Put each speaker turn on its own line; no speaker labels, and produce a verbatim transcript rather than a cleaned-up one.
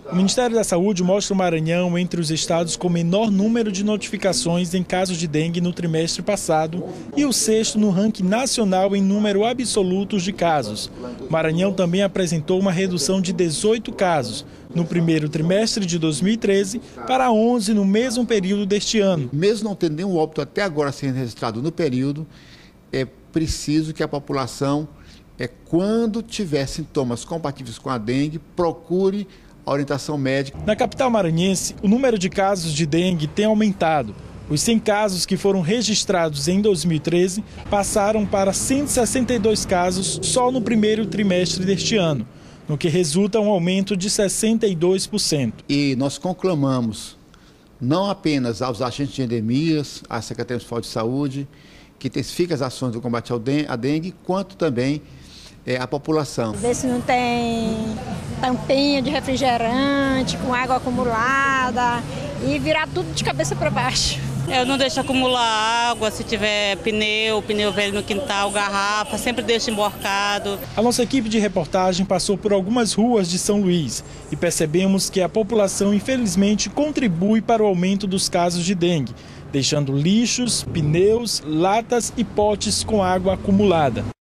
O Ministério da Saúde mostra o Maranhão entre os estados com menor número de notificações em casos de dengue no trimestre passado e o sexto no ranking nacional em número absoluto de casos. O Maranhão também apresentou uma redução de dezoito casos no primeiro trimestre de dois mil e treze para onze no mesmo período deste ano.
Mesmo não tendo nenhum óbito até agora sendo registrado no período, é preciso que a população, é, quando tiver sintomas compatíveis com a dengue, procure a orientação médica.
Na capital maranhense, o número de casos de dengue tem aumentado. Os cem casos que foram registrados em dois mil e treze passaram para cento e sessenta e dois casos só no primeiro trimestre deste ano, no que resulta um aumento de sessenta e dois por cento.
E nós conclamamos não apenas aos agentes de endemias, à Secretaria Municipal de Saúde, que intensifique as ações do combate à dengue, quanto também é, a população.
Ver se não tem tampinha de refrigerante com água acumulada e virar tudo de cabeça para baixo.
Eu não deixo acumular água, se tiver pneu, pneu velho no quintal, garrafa, sempre deixo emborcado.
A nossa equipe de reportagem passou por algumas ruas de São Luís e percebemos que a população, infelizmente, contribui para o aumento dos casos de dengue, deixando lixos, pneus, latas e potes com água acumulada.